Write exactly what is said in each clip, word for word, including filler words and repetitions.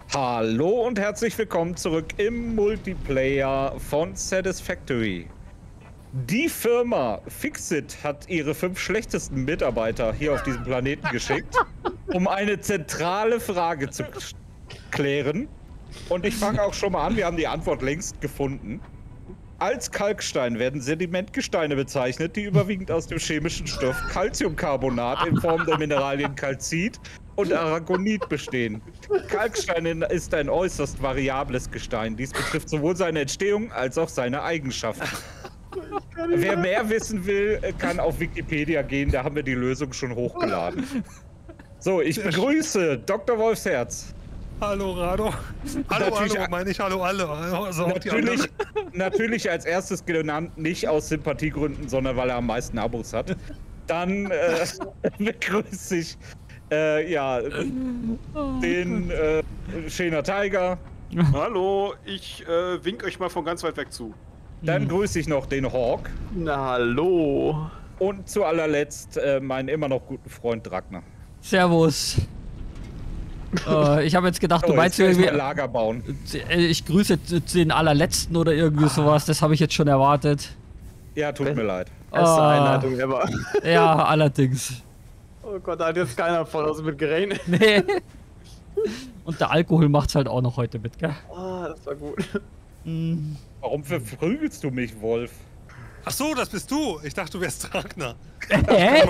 Hallo und herzlich willkommen zurück im Multiplayer von Satisfactory. Die Firma Fixit hat ihre fünf schlechtesten Mitarbeiter hier auf diesem Planeten geschickt, um eine zentrale Frage zu klären. Und ich fange auch schon mal an, wir haben die Antwort längst gefunden. Als Kalkstein werden Sedimentgesteine bezeichnet, die überwiegend aus dem chemischen Stoff Calciumcarbonat in Form der Mineralien Calcit und Aragonit bestehen. Kalkstein ist ein äußerst variables Gestein. Dies betrifft sowohl seine Entstehung als auch seine Eigenschaften. Wer mehr wissen will, kann auf Wikipedia gehen, da haben wir die Lösung schon hochgeladen. So, ich begrüße Doktor Wolfsherz. Hallo Rado. Hallo, natürlich, hallo, meine ich hallo alle. Also natürlich, natürlich als erstes genannt, nicht aus Sympathiegründen, sondern weil er am meisten Abos hat. Dann äh, begrüße ich äh, ja, den äh, Schöner Tiger. Hallo, ich äh, wink euch mal von ganz weit weg zu. Dann grüße ich noch den Hawk. Na, hallo. Und zu allerletzt äh, meinen immer noch guten Freund Dragner. Servus. uh, ich habe jetzt gedacht, oh, du meinst jetzt irgendwie... mal Lager bauen. Ich grüße den allerletzten oder irgendwie sowas, das habe ich jetzt schon erwartet. Ja, tut mir leid. Beste Oh. Einleitung ever. Ja, allerdings. Oh Gott, da hat jetzt keiner von uns mit gerechnet. Nee. Und der Alkohol macht's halt auch noch heute mit, gell? Ah, das war gut. Mm. Warum verprügelst du mich, Wolf? Ach so, das bist du. Ich dachte, du wärst Ragnar. Hä?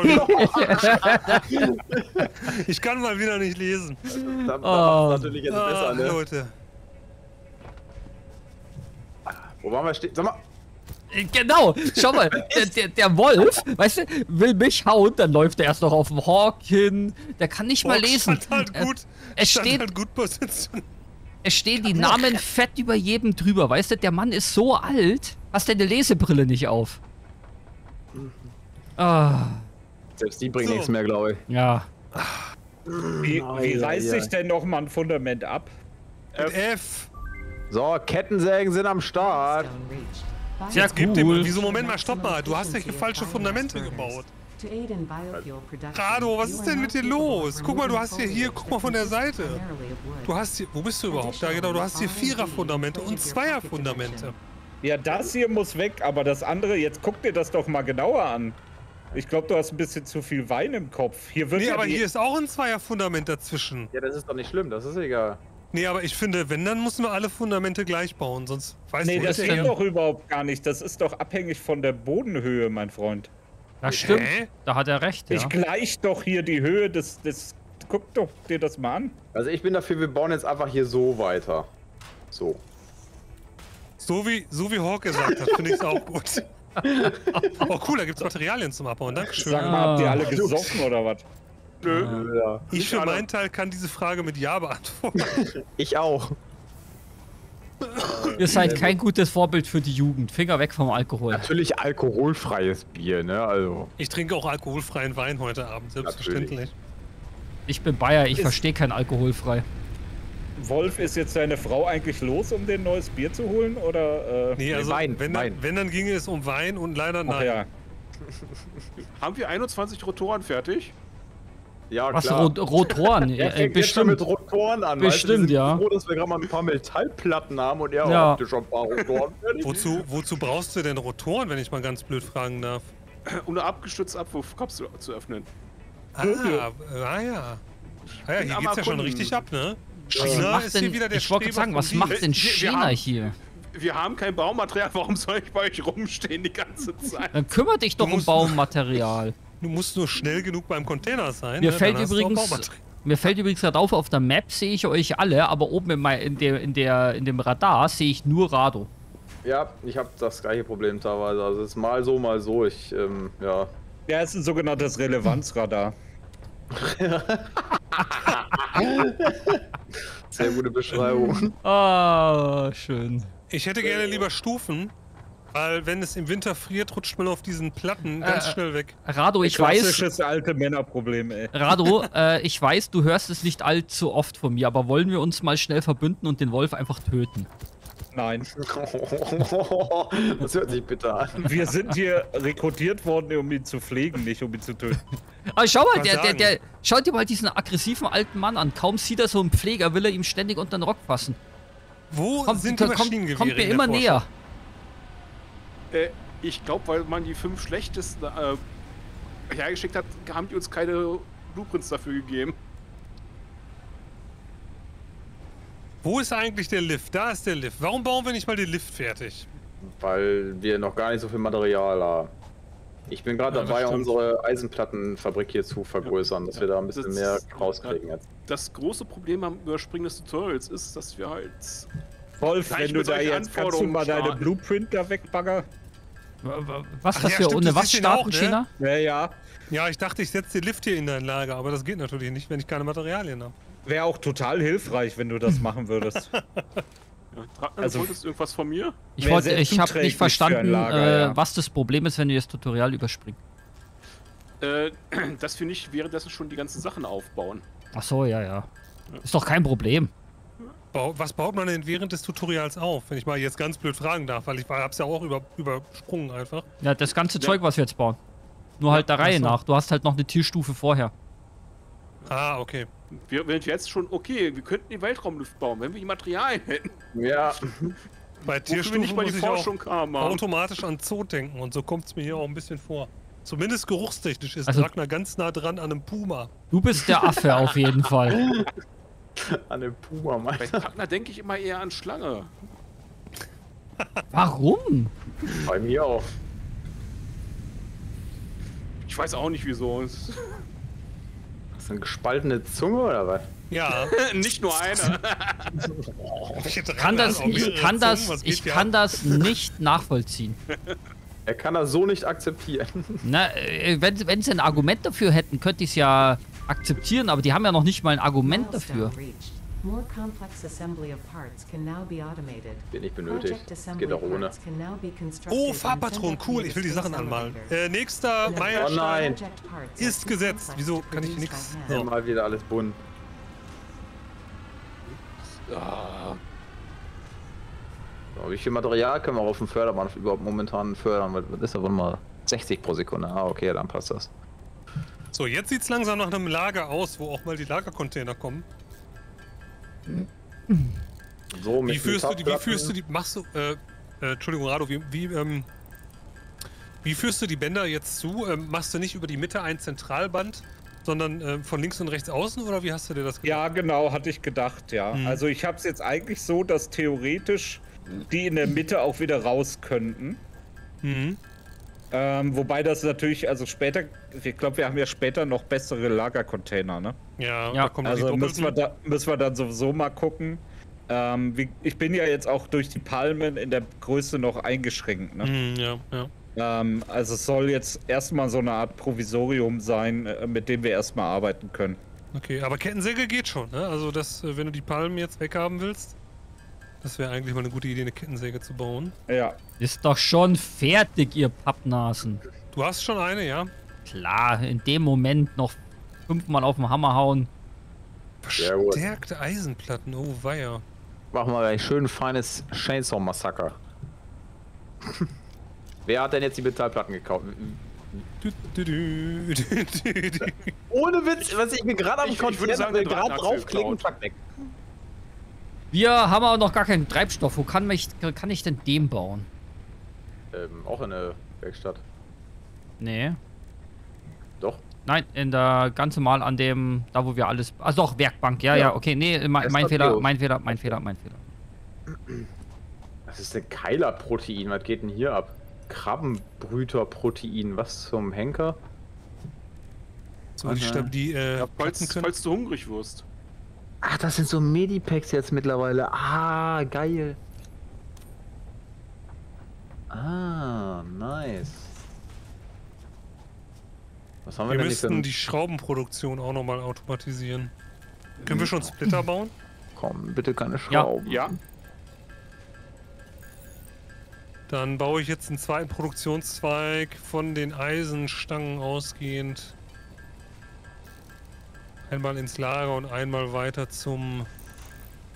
Ich kann mal wieder nicht lesen. Da, da Oh. macht's natürlich jetzt besser, Ah, ne? Leute. Wo waren wir stehen? Sag mal. Genau, schau mal, der, der, der Wolf, weißt du, will mich hauen, dann läuft er erst noch auf den Hawk hin, der kann nicht mal Hawk lesen. stand halt gut. Er, es stand steht, halt gut positioniert. es stehen die Namen fett über jedem drüber, weißt du, der Mann ist so alt, hast deine Lesebrille nicht auf. Ah, Selbst die bringen So. nichts mehr, glaube ich. ja. Wie, wie reiße ich denn noch mal ein Fundament ab? Mit F. So, Kettensägen sind am Start. Sehr Jetzt gib dem. cool. Wieso, Moment mal, stopp mal. Du hast ja hier falsche Fundamente gebaut. Rado, was ist denn mit dir los? Guck mal, du hast hier, hier, guck mal von der Seite. Du hast hier, wo bist du überhaupt? Ja genau, du hast hier Vierer-Fundamente und Zweier-Fundamente. Ja, das hier muss weg, aber das andere, jetzt guck dir das doch mal genauer an. Ich glaube, du hast ein bisschen zu viel Wein im Kopf. Hier wird Nee, ja aber die, hier ist auch ein Zweier-Fundament dazwischen. Ja, das ist doch nicht schlimm, das ist egal. Nee, aber ich finde, wenn, dann müssen wir alle Fundamente gleich bauen, sonst weißt Nee, du das nicht. geht doch überhaupt gar nicht. Das ist doch abhängig von der Bodenhöhe, mein Freund. Das stimmt, Hä? da hat er recht, ja. Ich gleich doch hier die Höhe des, des... Guck doch dir das mal an. Also ich bin dafür, wir bauen jetzt einfach hier so weiter. So. So wie, so wie Hawk gesagt hat, finde ich es auch gut. Oh cool, da gibt es Materialien zum Abbauen, dankeschön. Sag mal, habt ihr alle gesoffen oder was? Nö. Ja. Ich für meinen Teil kann diese Frage mit Ja beantworten. Ich auch. Ihr seid kein gutes Vorbild für die Jugend. Finger weg vom Alkohol. Natürlich alkoholfreies Bier, ne? Also. Ich trinke auch alkoholfreien Wein heute Abend, selbstverständlich. Ich bin Bayer, ich Ist- verstehe kein alkoholfrei. Wolf, ist jetzt deine Frau eigentlich los, um dir ein neues Bier zu holen? Oder, äh... Nee, also Wein, wenn, Wein. Dann, wenn, dann ginge es um Wein und leider Ach nein. ja. Haben wir einundzwanzig Rotoren fertig? Ja, Was, klar. Rot Rotoren? Er äh, fängt jetzt schon bestimmt. mit Rotoren an. Bestimmt, weißt du? Wir ja. sind froh, dass wir gerade mal ein paar Metallplatten haben und er Ja. hat schon ein paar Rotoren fertig. Wozu, wozu brauchst du denn Rotoren, wenn ich mal ganz blöd fragen darf? Um eine abgestützte Abwurfkapsel zu öffnen. Ah, äh, ah ja. Ah ja, hier am geht's ja schon Erkunden. richtig ab, ne? Was Schiener macht ist denn, hier wieder der ich wollte Streber sagen, was vom macht Deal. denn Wir- wir Schena haben- hier? Wir haben kein Baumaterial, warum soll ich bei euch rumstehen die ganze Zeit? Dann kümmere dich doch um musst- Baumaterial. Du musst nur schnell genug beim Container sein. Mir ne? fällt Dann hast du auch übrigens, Baumaterial. mir fällt übrigens gerade auf, auf der Map sehe ich euch alle, aber oben in, mein, in, der, in, der, in dem Radar sehe ich nur Rado. Ja, ich habe das gleiche Problem teilweise. Also es ist mal so, mal so. Ich, ähm, ja. Ja, es ist ein sogenanntes Relevanzradar. Sehr gute Beschreibung. Ah, schön. Ich hätte gerne lieber Stufen, weil wenn es im Winter friert, rutscht man auf diesen Platten ganz Äh, schnell weg. Rado, ich weiß, Klassisches alte Männerproblem, ey. Rado, äh, ich weiß, du hörst es nicht allzu oft von mir, aber wollen wir uns mal schnell verbünden und den Wolf einfach töten? Nein. Das hört sich bitter an. Wir sind hier rekrutiert worden, um ihn zu pflegen, nicht um ihn zu töten. Aber schau mal, Was der, der, sagen? der, schau dir mal diesen aggressiven alten Mann an. Kaum sieht er so einen Pfleger, will er ihm ständig unter den Rock fassen. Wo Kommt, sind die kommt, Maschinengewehre kommt mir in der immer Forschung? näher. Äh, ich glaube, weil man die fünf schlechtesten äh, hergeschickt hat, haben die uns keine Blueprints dafür gegeben. Wo ist eigentlich der Lift? Da ist der Lift. Warum bauen wir nicht mal den Lift fertig? Weil wir noch gar nicht so viel Material haben. Ich bin gerade Ja, das dabei, stimmt. unsere Eisenplattenfabrik hier zu vergrößern, dass wir da ein bisschen Das mehr ist- rauskriegen jetzt. Das große Problem am Überspringen des Tutorials ist, dass wir halt... Wolf, Gleich wenn du mit da solchen jetzt, kannst du Anforderungen mal deine starten. Blueprint da wegbagger? Was Ach das ja, für stimmt, ohne du was siehst ihn auch, starten, ne? China? Ja, ja. Ja, ich dachte, ich setze den Lift hier in dein Lager, aber das geht natürlich nicht, wenn ich keine Materialien habe. Wäre auch total hilfreich, wenn du das machen würdest. Ja, Tra- Also- also, wolltest du irgendwas von mir? Ich, Wäre wollte, sehr ich habe zuträglich nicht für ein verstanden, Lager, äh, ja. was das Problem ist, wenn du das Tutorial überspringst. Äh, dass wir nicht währenddessen schon die ganzen Sachen aufbauen. Ach so, ja, ja. Ist doch kein Problem. Bau, was baut man denn während des Tutorials auf? Wenn ich mal jetzt ganz blöd fragen darf, weil ich war- hab's ja auch über, übersprungen einfach. Ja, das ganze Ja. Zeug, was wir jetzt bauen. Nur halt der ach Reihe so. nach. Du hast halt noch eine Tierstufe vorher. Ah, okay. Wir, wenn wir jetzt schon, okay, wir könnten den Weltraumlift bauen, wenn wir die Materialien hätten. Ja, Bei Wofür wir Tierstufen nicht mal die muss ich auch Forschung haben. haben. automatisch an Zoo denken und so kommt's mir hier auch ein bisschen vor. Zumindest geruchstechnisch ist Also- Ragnar ganz nah dran an einem Puma. Du bist der Affe auf jeden Fall. an den Puma, Bei Mann. Ragnar denke ich immer eher an Schlange. Warum? Bei mir auch. Ich weiß auch nicht wieso. Das ist eine gespaltene Zunge oder was? Ja. Nicht nur eine. Kann das, ich kann das, ich kann das nicht nachvollziehen. Er kann das so nicht akzeptieren. Na, äh, wenn, wenn sie ein Argument dafür hätten, könnte ich es ja akzeptieren, aber die haben ja noch nicht mal ein Argument dafür. Wird nicht benötigt. Das geht auch ohne. Oh, Farbpatron, cool, ich will die Sachen anmalen. Äh, nächster Oh Meilenstein nein. ist gesetzt. Wieso kann ich nichts? So. Mal wieder alles bunt. Ah, So, wie viel Material können wir auf dem Förderband überhaupt momentan fördern? Was was ist da wohl mal? sechzig pro Sekunde. Ah, okay, dann passt das. So, jetzt sieht's langsam nach einem Lager aus, wo auch mal die Lagercontainer kommen. So, mit Wie führst du die, wie Metallplatten. führst du die, machst du, äh, äh Entschuldigung, Rado, wie, wie, ähm, wie führst du die Bänder jetzt zu? Ähm, machst du nicht über die Mitte ein Zentralband, sondern äh, von links und rechts außen, oder wie hast du dir das gemacht? Ja, genau, hatte ich gedacht, ja. Mhm. Also ich habe es jetzt eigentlich so, dass theoretisch die in der Mitte auch wieder raus könnten. Mhm. Ähm, wobei das natürlich, also später, ich glaube, wir haben ja später noch bessere Lagercontainer, ne? Ja, Ja, da kommen Also die müssen wir, doppelten. da, müssen wir dann sowieso mal gucken. Ähm, wie, ich bin ja jetzt auch durch die Palmen in der Größe noch eingeschränkt, ne? Mhm, ja, ja. Ähm, also es soll jetzt erstmal so eine Art Provisorium sein, äh, mit dem wir erstmal arbeiten können. Okay, aber Kettensäge geht schon, ne? Also das, äh, wenn du die Palmen jetzt weghaben willst, das wäre eigentlich mal eine gute Idee, eine Kettensäge zu bauen. Ja. Ist doch schon fertig, ihr Pappnasen. Du hast schon eine, ja? Klar, in dem Moment noch fünfmal auf den Hammer hauen. Sehr gut. Verstärkte Eisenplatten, oh weia. Machen wir ein schön feines Chainsaw-Massaker. Wer hat denn jetzt die Metallplatten gekauft? Du, du, du, du, du, du. Ohne Witz, was ich mir gerade am Ich- ich würde sagen, will, der gerade Draht draufklicken, geklaut. zack, weg. Wir haben aber noch gar keinen Treibstoff. Wo kann, mich, kann ich denn den bauen? Ähm, auch in der Werkstatt. Nee. Doch. Nein, in der ganz normal an dem, da wo wir alles. Also doch, Werkbank, ja, ja, Ja. okay, nee, mein, Das mein hat Fehler, Bio. mein Fehler, mein Fehler, mein Fehler. Das ist ein Keilerprotein. Was geht denn hier ab? Krabbenbrüterprotein. Was zum Henker? So, die, Stab- die äh, ja, Platten falls, können. falls du hungrig wirst. Ach, das sind so Medipacks jetzt mittlerweile. Ah, geil. Ah, nice. Was haben wir, Wir denn hier für müssten ein... die Schraubenproduktion auch nochmal automatisieren. Können wir schon Splitter bauen? Komm, bitte keine Ja. Schrauben. Ja. Dann baue ich jetzt einen zweiten Produktionszweig von den Eisenstangen ausgehend. Einmal ins Lager und einmal weiter zum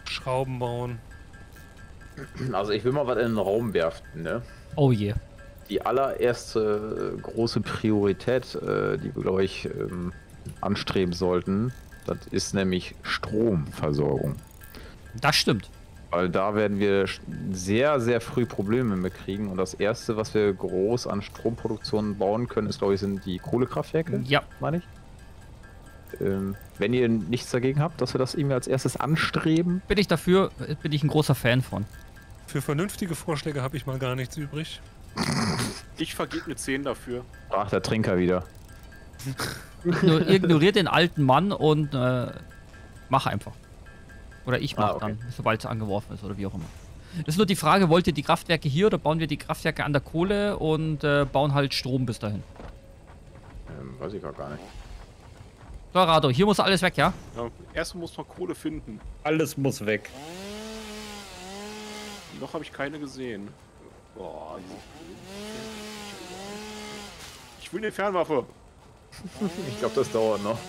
Schraubenbauen. Also ich will mal was in den Raum werfen, ne? Oh je. die allererste große Priorität, äh, die wir, glaube ich, ähm, anstreben sollten, das ist nämlich Stromversorgung. Das stimmt. Weil da werden wir sehr, sehr früh Probleme mit kriegen. Und das erste, was wir groß an Stromproduktion bauen können, ist, glaube ich, sind die Kohlekraftwerke. Ja. Meine ich. Ähm, wenn ihr nichts dagegen habt, dass wir das irgendwie als erstes anstreben. Bin ich dafür, bin ich ein großer Fan von. Für vernünftige Vorschläge habe ich mal gar nichts übrig. Ich vergebe eine zehn dafür. Ach, der Trinker wieder. Nur ignoriert den alten Mann und äh, mach einfach. Oder ich mach Ah, okay. dann, sobald es angeworfen ist oder wie auch immer. Das ist nur die Frage, wollt ihr die Kraftwerke hier oder bauen wir die Kraftwerke an der Kohle und äh, bauen halt Strom bis dahin? Ähm, weiß ich gar nicht. So, Rado, hier muss alles weg, ja? Ja, erstmal muss man Kohle finden. Alles muss weg. Noch habe ich keine gesehen. Boah, ich will eine Fernwaffe. Ich glaube, das dauert noch.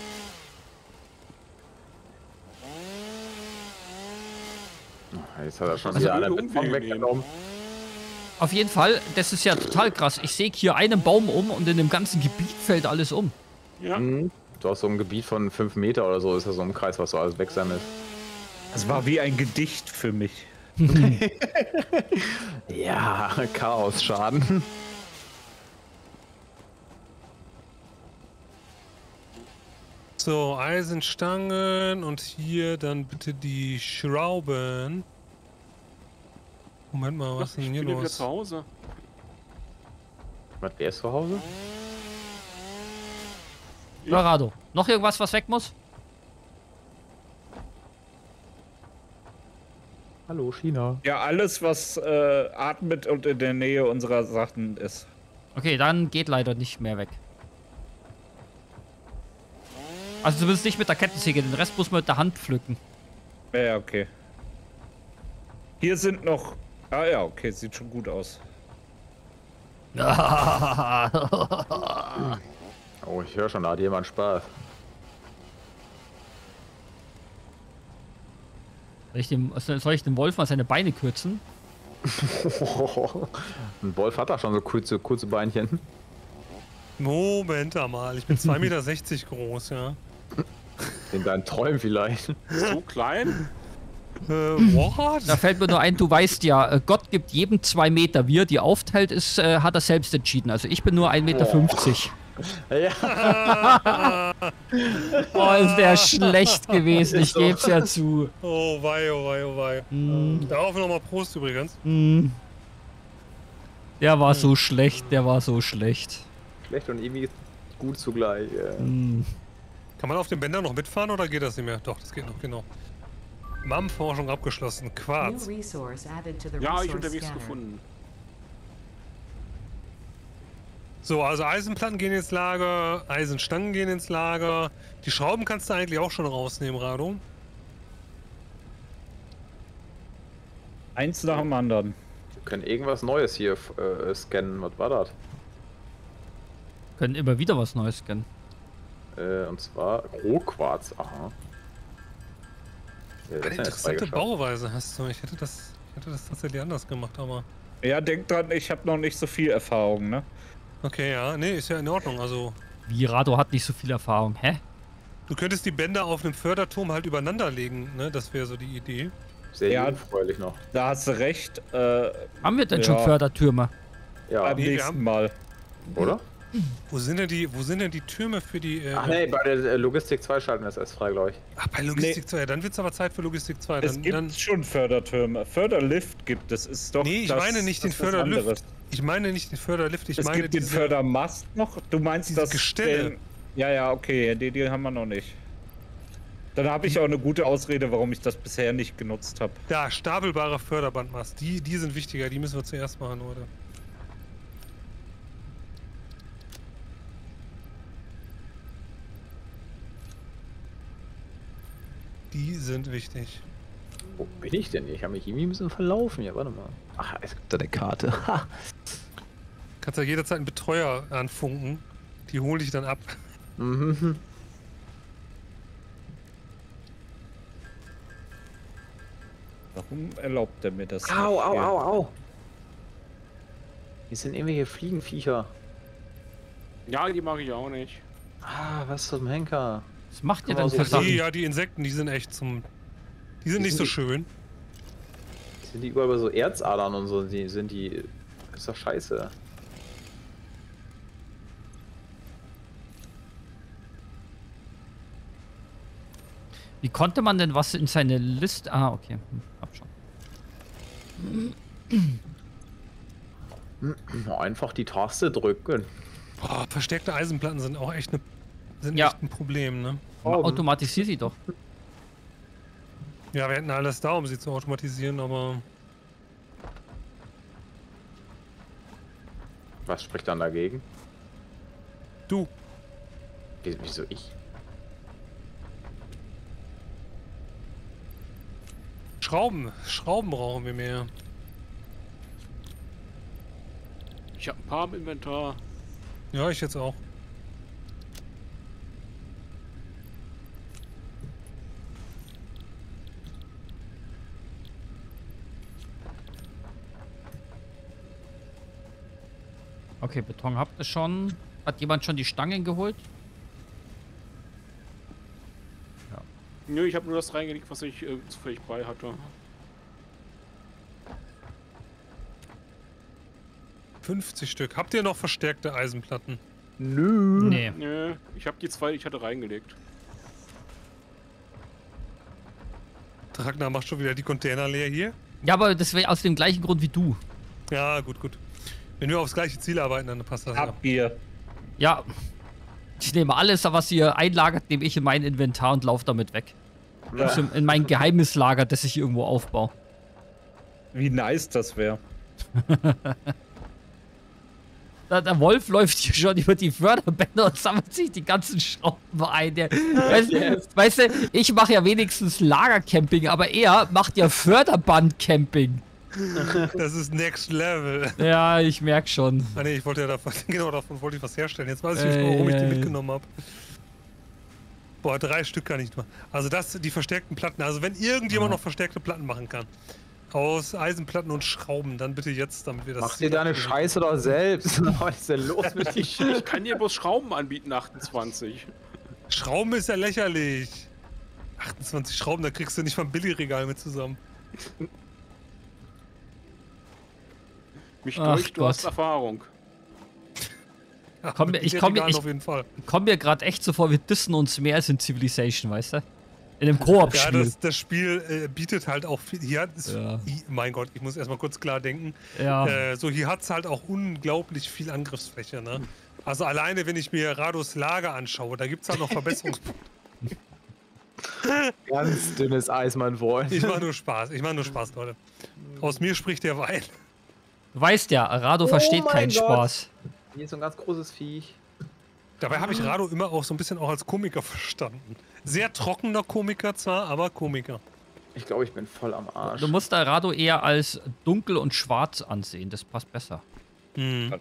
Jetzt hat er schon Also wieder alle Umwege Beton nehmen. weggenommen. Auf jeden Fall, das ist ja total krass. Ich säge hier einen Baum um und in dem ganzen Gebiet fällt alles um. Ja. Mhm. Du hast so ein Gebiet von fünf Meter oder so, ist ja so ein Kreis, was du alles wegsammelst. Es war wie ein Gedicht für mich. Ja, Chaos-Schaden. So, Eisenstangen und hier dann bitte die Schrauben. Moment mal, was ist denn Ich hier bin ja wieder los? zu Hause. Was, wer ist zu Hause? So, Rado, noch irgendwas, was weg muss? Hallo, China. Ja, alles, was äh, atmet und in der Nähe unserer Sachen ist. Okay, dann geht leider nicht mehr weg. Also zumindest nicht mit der Kettensäge, den Rest muss man mit der Hand pflücken. Ja, ja, okay. Hier sind noch... Ah ja, okay, sieht schon gut aus. Oh, ich höre schon, da hat jemand Spaß. Soll ich, dem, soll ich dem Wolf mal seine Beine kürzen? Ein Wolf hat da schon so kurze, kurze Beinchen. Moment mal, ich bin zwei Meter sechzig groß, ja. In deinen Träumen vielleicht. So klein? Äh, what? Da fällt mir nur ein, du weißt ja, äh, Gott gibt jedem zwei Meter. Wie er die aufteilt, ist, äh, hat er selbst entschieden. Also ich bin nur ein Meter fünfzig. Ja. Oh, ist der schlecht gewesen, ich geb's ja zu. Oh wei, oh wei, oh wei. Mm, Darauf nochmal Prost übrigens. mm. Der war so schlecht, der war so schlecht. Schlecht und irgendwie gut zugleich. Ja. Mm. Kann man auf dem Bänder noch mitfahren oder geht das nicht mehr? Doch, das geht noch, genau. M A M-Forschung abgeschlossen. Quarz. Ja, ich unterwegs gefunden. So, also Eisenplatten gehen ins Lager, Eisenstangen gehen ins Lager. Die Schrauben kannst du eigentlich auch schon rausnehmen, Rado. Eins nach dem anderen. Wir können irgendwas Neues hier äh, scannen. Was war das? Können immer wieder was Neues scannen. Äh, und zwar Rohquarz. Aha. Äh, das Eine ist ja jetzt interessante freigeschaltet. Bauweise hast du. Ich hätte das, ich hätte das tatsächlich anders gemacht, aber... Ja, denk dran, ich habe noch nicht so viel Erfahrung, ne? Okay, ja. Nee, ist ja in Ordnung. Also, Wie, Rado hat nicht so viel Erfahrung, hä? du könntest die Bänder auf einem Förderturm halt übereinander legen, ne? Das wäre so die Idee. Sehr Ja. unfreulich noch. Da hast du recht. Äh, Haben wir denn Ja. schon Fördertürme? Ja, beim Nee, wir nächsten haben- Mal. oder? Wo sind denn die, wo sind denn die Türme für die... Äh, Ach nee, bei der äh, Logistik zwei schalten wir das erst frei, glaube ich. Ach, bei Logistik zwei. Ja, dann wird's aber Zeit für Logistik zwei. Es Dann, gibt dann, schon Fördertürme. Förderlift gibt es. Ist doch nee, ich das, meine nicht den das ist was anderes. Förderlift. Ich meine nicht den Förderlift, ich Es meine gibt den diese... Fördermast noch. Du meinst diese das Gestelle. den- Ja, ja, okay. Die, die haben wir noch nicht. Dann habe ich auch eine gute Ausrede, warum ich das bisher nicht genutzt habe. Da, stapelbarer Förderbandmast. Die, die sind wichtiger, die müssen wir zuerst machen, Leute. Die sind wichtig. Wo bin ich denn? Ich habe mich irgendwie ein bisschen verlaufen. Ja, warte mal. Ach, es gibt da eine Karte. Ha. Kannst ja jederzeit einen Betreuer anfunken. Die hole ich dann ab. Mhm. Warum erlaubt er mir das? Au, nicht au, hier? au, au. Hier sind irgendwelche Fliegenviecher. Ja, die mag ich auch nicht. Ah, was zum Henker? Was macht ihr Kann man denn für so Sachen? Die, ja, die Insekten, die sind echt zum... Die sind Die nicht sind so die- schön. Sind die überall so Erzadern und so? Die sind die. Ist doch scheiße. Wie konnte man denn was in seine Liste... Ah, okay. Hm, hab schon. Einfach die Taste drücken. Boah, verstärkte Eisenplatten sind auch echt, ne, sind Ja. echt ein Problem, ne? Automatisier sie doch. Ja, wir hätten alles da, um sie zu automatisieren, aber... Was spricht dann dagegen? Du, Wie- Wieso ich? Schrauben. Schrauben brauchen wir mehr. Ich habe ein paar im Inventar. Ja, ich jetzt auch. Okay, Beton habt ihr schon. Hat jemand schon die Stangen geholt? Nö, ich habe nur das reingelegt, was ich äh, zufällig bei hatte. fünfzig Stück. Habt ihr noch verstärkte Eisenplatten? Nö. Nee. Nö, ich habe die zwei, die ich hatte, reingelegt. Ragnar macht schon wieder die Container leer hier. Ja, aber das wäre aus dem gleichen Grund wie du. Ja, gut, gut. Wenn wir aufs gleiche Ziel arbeiten, dann passt das ja. Abgier. Ja. Ich nehme alles, was ihr einlagert, nehme ich in mein Inventar und laufe damit weg. Ja. Also in mein Geheimnislager, das ich irgendwo aufbaue. Wie nice das wäre. Der, der Wolf läuft hier schon über die Förderbänder und sammelt sich die ganzen Schrauben ein. Der, weißt, Yes. weißt du, ich mache ja wenigstens Lagercamping, aber er macht ja Förderbandcamping. Das ist Next Level. Ja, ich merk schon. Ah ne, ich wollte ja davon, genau davon wollte ich was herstellen. Jetzt weiß ich nicht, Äh, warum ich die äh. mitgenommen habe. Boah, drei Stück kann ich nur. Also das, die verstärkten Platten. Also wenn irgendjemand Ja. noch verstärkte Platten machen kann. Aus Eisenplatten und Schrauben, dann bitte jetzt, damit wir das... Mach dir deine Scheiße doch selbst. Was ist denn los mit dir? Ich, ich kann dir bloß Schrauben anbieten, achtundzwanzig. Schrauben ist ja lächerlich. achtundzwanzig Schrauben, da kriegst du nicht mal ein Billigregal mit zusammen. Mich Ach durch, du hast Gott. Erfahrung. Ja, Komm, mit ich komm- Regalen ich- auf jeden Fall. Kommen mir gerade echt so vor, wir dissen uns mehr als in Civilization, weißt du? In einem Ja, Koop-Spiel. das, das Spiel äh, bietet halt auch viel. Hier ist, Ja. I, mein Gott, ich muss erstmal kurz klar denken. Ja. Äh, so, hier hat es halt auch unglaublich viel Angriffsfläche, ne? Also alleine, wenn ich mir Rados Lager anschaue, da gibt es halt noch Verbesserungspunkte. Ganz dünnes Eis, mein Freund. Ich mache nur Spaß, ich mache nur Spaß, Leute. Aus mir spricht der Wein. Du weißt ja, Rado Oh versteht mein keinen Gott. Spaß. Hier ist so ein ganz großes Viech. Dabei habe ich Rado immer auch so ein bisschen auch als Komiker verstanden. Sehr trockener Komiker zwar, aber Komiker. Ich glaube, ich bin voll am Arsch. Du musst da Rado eher als dunkel und schwarz ansehen, das passt besser. Hm.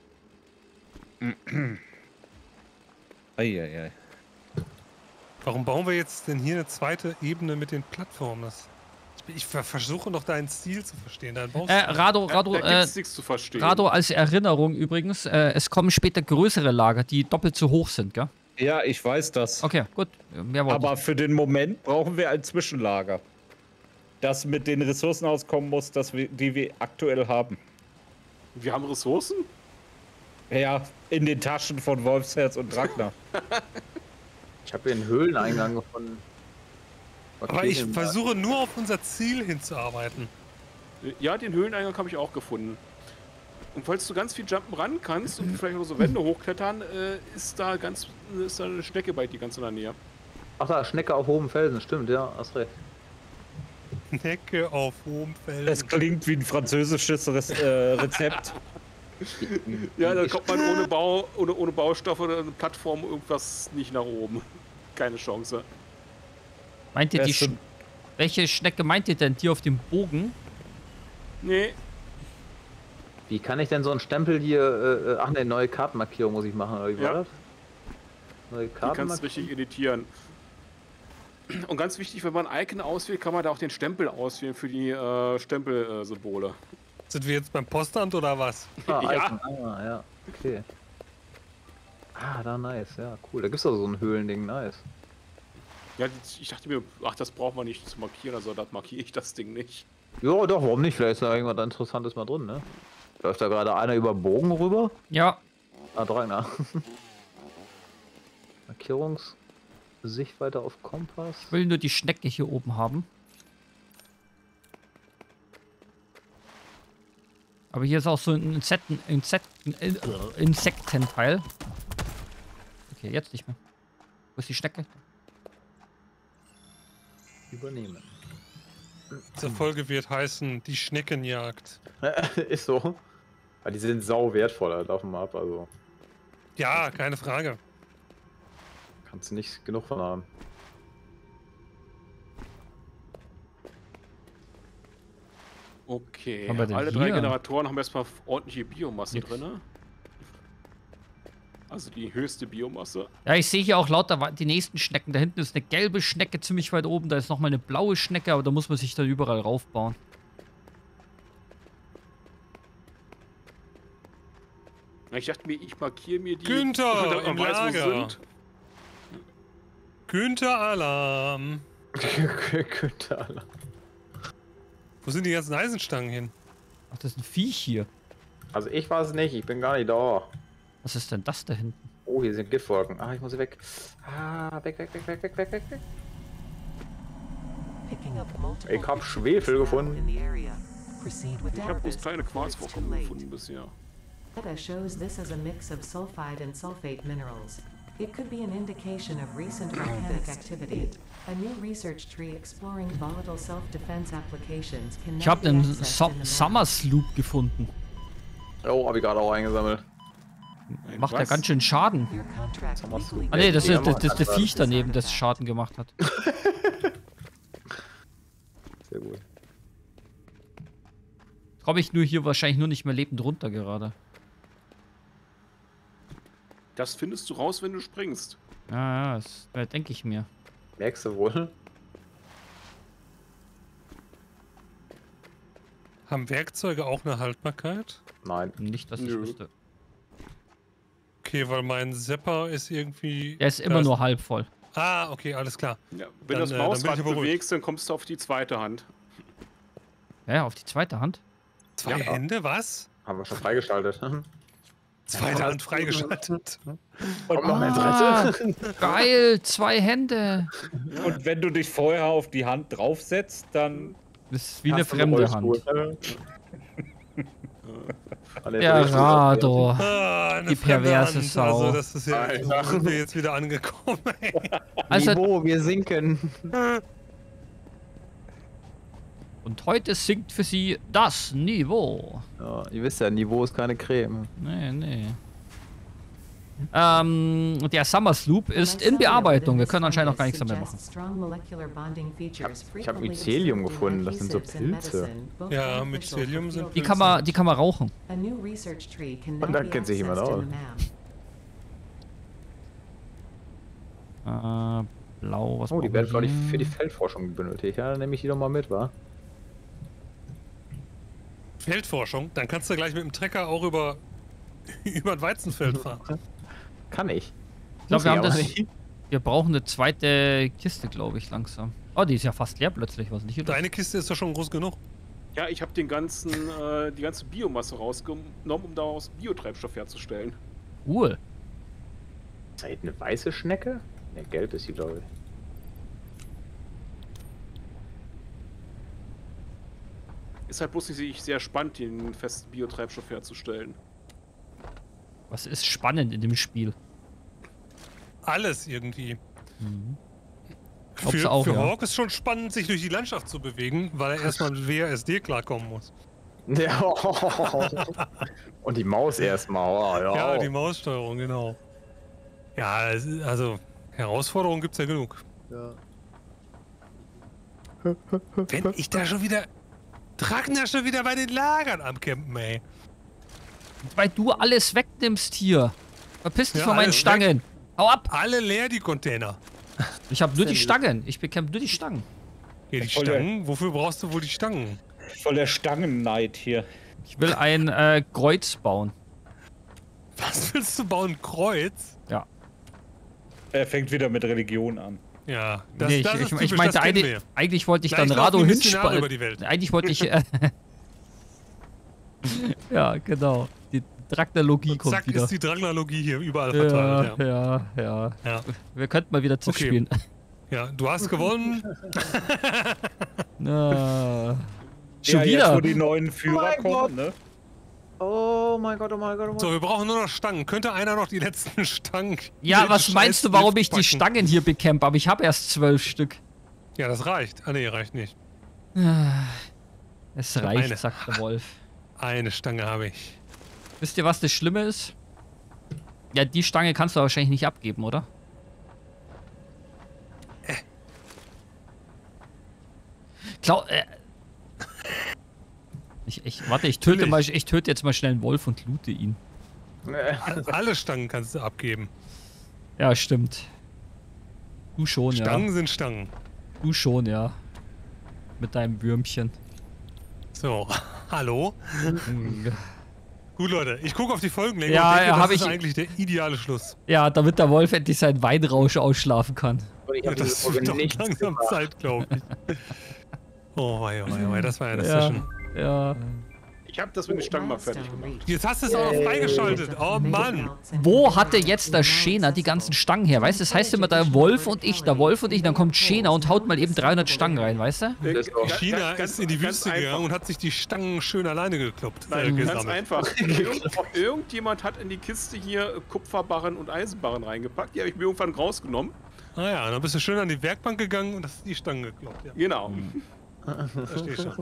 Eieiei. Warum bauen wir jetzt denn hier eine zweite Ebene mit den Plattformen? Das, ich, ich ver- versuche noch deinen Stil zu verstehen. Deinen Baustil. Äh, Rado, Rado, da äh, gibt's nichts zu verstehen. Rado als Erinnerung übrigens, äh, es kommen später größere Lager, die doppelt so hoch sind, gell? Ja, ich weiß das. Okay, gut. Mehr wollte Aber für den Moment brauchen wir ein Zwischenlager. Das mit den Ressourcen auskommen muss, dass wir, die wir aktuell haben. Wir haben Ressourcen? Ja, in den Taschen von Wolfsherz und Ragnar. Ich habe hier einen Höhleneingang gefunden. Was Aber geht ich denn da? versuche nur auf unser Ziel hinzuarbeiten. Ja, den Höhleneingang habe ich auch gefunden. Und falls du ganz viel jumpen ran kannst und vielleicht auch so Wände hochklettern, äh, ist da ganz ist da eine Schnecke bei dir ganz in der Nähe. Ach da, Schnecke auf hohem Felsen, stimmt, ja, hast recht. Necke auf hohem Feld. Das klingt wie ein französisches Res äh, Rezept. Ja, da kommt man ohne Bau, ohne, ohne Baustoffe oder eine Plattform irgendwas nicht nach oben. Keine Chance. Meint ihr die Beste- Sch Welche Schnecke meint ihr denn? Die auf dem Bogen? Nee, Wie kann ich denn so einen Stempel hier, äh, äh, ach ne, neue Kartenmarkierung muss ich machen, oder wie war Ja. das? Neue die kannst du Kartenmarkierung? richtig editieren. Und ganz wichtig, wenn man ein Icon auswählt, kann man da auch den Stempel auswählen für die äh, Stempelsymbole. Sind wir jetzt beim Postamt oder was? Ah, Ja. Eisen. Ah, ja. Okay. Ah, da nice. Ja, cool. Da gibt's doch so ein Höhlending. Nice. Ja, ich dachte mir, ach, das braucht man nicht zu markieren, also das markiere ich das Ding nicht. Ja, doch, warum nicht? Vielleicht ist da irgendwas Interessantes mal drin, ne? Läuft da gerade einer über den Bogen rüber? Ja. Ah, Dragner. Markierungssichtweite auf Kompass. Ich will nur die Schnecke hier oben haben. Aber hier ist auch so ein Insekten, Insekten, äh, Insektenteil. Okay, jetzt nicht mehr. Wo ist die Schnecke? Übernehmen. Diese Folge wird heißen, die Schneckenjagd. Ist so. Weil die sind sau wertvoll, da laufen wir ab, also. Ja, keine Frage. Kannst du nicht genug von haben. Okay, Haben wir denn alle drei hier? Generatoren haben erstmal ordentliche Biomasse Nix. drin. Also die höchste Biomasse. Ja, ich sehe hier auch lauter Wa- die nächsten Schnecken. Da hinten ist eine gelbe Schnecke ziemlich weit oben. Da ist nochmal eine blaue Schnecke, aber da muss man sich dann überall raufbauen. Ich dachte mir, ich markiere mir die. Günther, damit man im weiß, wo sie Lager. sind. Günther Alarm. Könnte alle. Wo sind die ganzen Eisenstangen hin? Ach, das ist ein Viech hier. Also ich weiß es nicht, ich bin gar nicht da. Was ist denn das da hinten? Oh, hier sind Giftwolken. Ah, ich muss hier weg. Ah, weg, weg, weg, weg, weg, weg, weg, weg. Ich hab Schwefel gefunden. Ich habe bloß kleine Quarzvorkommen gefunden bisher. Data shows this as a mix of sulfide and sulfate minerals. It could be an indication of recent volcanic activity. A new research tree exploring volatile self-defense applications can Ich now habe be einen accessed so in the map. Summer Sloop gefunden. Oh, hab ich gerade auch eingesammelt. Macht ja Was? ganz schön Schaden. Your contract legally Ah ne, das Ja, ist das, das, das Mann, Viech daneben, das Schaden gemacht hat. Sehr gut. Komme ich nur hier wahrscheinlich nur nicht mehr lebend runter gerade. Das findest du raus, wenn du springst. Ja, ja, das äh, denke ich mir. Merkst du wohl? Haben Werkzeuge auch eine Haltbarkeit? Nein. Nicht, dass ich Nö. wüsste. Okay, weil mein Sepper ist irgendwie... Der ist immer da nur halb voll. Ah, okay, alles klar. Ja, wenn Dann, du das äh, dann bin Mausrad ich aber ruhig. bewegst, dann kommst du auf die zweite Hand. Ja, auf die zweite Hand. Zwei Ja. Hände, was? Haben wir schon freigeschaltet. Zweite Hand freigeschaltet. Kommt noch eine Ah, dritte. geil, zwei Hände. Und wenn du dich vorher auf die Hand draufsetzt, dann Das ist wie eine Hast du einen fremde Hand. Rollstuhl? Alle Der Rollstuhl- Rado. Ah, eine Die fremde perverse Hand. Sau. Also das ist ja, Alter. wo sind wir jetzt wieder angekommen. Ey. Also, Niveau, wir sinken. und heute sinkt für sie das Niveau. Ja, ihr wisst ja, Niveau ist keine Creme. Nee, nee. Ähm, der Summer Sloop ist in Bearbeitung. Wir können anscheinend noch gar nichts damit machen. Ich hab Mycelium gefunden, das sind so Pilze. Ja, Mycelium sind Die kann man, die kann man rauchen. Und dann kennt sich jemand aus. Äh, blau, was Oh, die brauchen werden wir glaube ich hier? für die Feldforschung benötigt. Ja, dann nehme ich die doch mal mit, wa? Feldforschung, dann kannst du gleich mit dem Trecker auch über, über ein Weizenfeld fahren. Kann ich. Ich glaube, wir haben Muss das. ich aber nicht. Wir brauchen eine zweite Kiste, glaube ich, langsam. Oh, die ist ja fast leer plötzlich. Was ist nicht? Deine Kiste ist doch schon groß genug. Ja, ich habe den ganzen, äh, die ganze Biomasse rausgenommen, um daraus Biotreibstoff herzustellen. Cool. Ist da eine weiße Schnecke? Ne, gelb ist sie, glaube ich. Ist halt bloß nicht sehr spannend, den festen Biotreibstoff herzustellen. Was ist spannend in dem Spiel? Alles irgendwie. Glaub's Für, auch, für ja. Hawk ist schon spannend, sich durch die Landschaft zu bewegen, weil er erstmal mit W A S D klarkommen muss. Ja. Und die Maus erstmal. Oh, ja. Ja, die Maussteuerung, genau. Ja, es ist- also Herausforderungen gibt's ja genug. Ja. Wenn ich da schon wieder... Ragnar schon wieder bei den Lagern am Campen, ey. Weil du alles wegnimmst hier. Verpiss dich Ja, von meinen alles Stangen. Hau ab. Alle leer, die Container. Ich habe nur die Stangen. Ich bekämpfe nur die Stangen. Ja, die Voll der- Stangen? Wofür brauchst du wohl die Stangen? voll der Stangenneid hier. Ich will ein äh, Kreuz bauen. Was willst du bauen? Kreuz? Ja. Er fängt wieder mit Religion an. Ja, das, nee, ich, das ich, ist ich typisch, meinte, das kennen eigentlich, wir. eigentlich wollte ich Gleich dann laufen Rado die Missionare über hinspannen. die Welt. Eigentlich wollte ich. Äh, ja, genau. Die Dragnalogie Und kommt zack wieder. ist die Dragnalogie hier überall ja, verteilt. Ja, ja, ja, ja. Wir könnten mal wieder Zug Okay. spielen. ja, du hast gewonnen. Na, schon ja, wieder. Jetzt, wo die neuen Führer mein kommen, Gott. ne? Oh mein Gott, oh mein Gott, oh mein So, Gott. wir brauchen nur noch Stangen. Könnte einer noch die letzten Stangen? Ja, den was meinst du, Scheiß warum ich die packen? Stangen hier bekämpfe? Aber ich habe erst zwölf Stück. Ja, das reicht. Ah, nee, reicht nicht. Es reicht, Eine. sagt der Wolf. Eine Stange habe ich. Wisst ihr, was das Schlimme ist? Ja, die Stange kannst du wahrscheinlich nicht abgeben, oder? Äh. Klau äh. Ich, ich, warte, ich töte, Natürlich. mal, ich töte jetzt mal schnell einen Wolf und loote ihn. Alle Stangen kannst du abgeben. Ja, stimmt. Du schon, Stangen ja. sind Stangen. Du schon, ja. Mit deinem Würmchen. So, hallo? Gut, Leute, ich gucke auf die Folgenlänge Ja, und denke, ja, das hab ist ich- eigentlich der ideale Schluss. Ja, damit der Wolf endlich seinen Weinrausch ausschlafen kann. Und ich Ja, hab diese das Folge wird doch nichts langsam gemacht. Zeit, glaube ich. Oh, wei, oh, wei, oh, wei, das war ja eine Ja, Session. ja. Ich habe das mit den Stangen mal fertig gemacht. Jetzt hast du es auch noch freigeschaltet. Oh Mann. Wo hatte jetzt der Schena die ganzen Stangen her? Weißt du, das heißt immer der Wolf und ich, der Wolf und ich, dann kommt Schena und haut mal eben dreihundert Stangen rein, weißt du? Äh, Das ist auch- ganz- China ganz- ist in die ganz Wüste einfach. gegangen und hat sich die Stangen schön alleine gekloppt. Äh, Nein, ganz gesammelt. einfach. Irgend, irgendjemand hat in die Kiste hier Kupferbarren und Eisenbarren reingepackt. Die habe ich mir irgendwann rausgenommen. Ah ja, dann bist du schön an die Werkbank gegangen und hast die Stangen gekloppt. Ja, Genau. verstehe schon.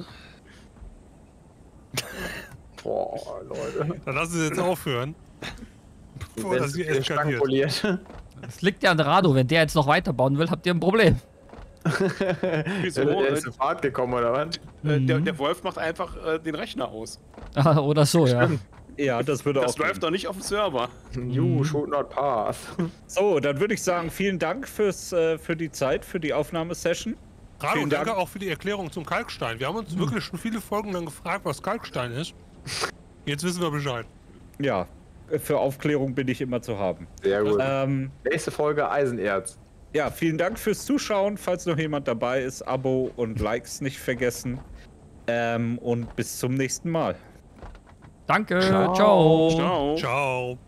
Boah, Leute. Dann lassen Sie jetzt aufhören. Bevor das hier Stangen eskaliert. poliert. Das liegt ja an Rado. Wenn der jetzt noch weiterbauen will, habt ihr ein Problem. Wieso? Der ist Äh, in Fahrt gekommen, oder was? äh, der, der Wolf macht einfach äh, den Rechner aus. Oder so, ja. Ja, das würde Das auch gehen. läuft doch nicht auf dem Server. You should not pass. So, dann würde ich sagen, vielen Dank fürs, äh, für die Zeit, für die Aufnahmesession. Rado, Vielen danke Dank. auch für die Erklärung zum Kalkstein. Wir haben uns wirklich schon viele Folgen lang gefragt, was Kalkstein ist. Jetzt wissen wir Bescheid. Ja, für Aufklärung bin ich immer zu haben. Sehr gut. Ähm, Nächste Folge Eisenerz. ja, vielen Dank fürs Zuschauen. Falls noch jemand dabei ist, Abo und Likes nicht vergessen. Ähm, und bis zum nächsten Mal. Danke. Ciao. Ciao. Ciao. Ciao.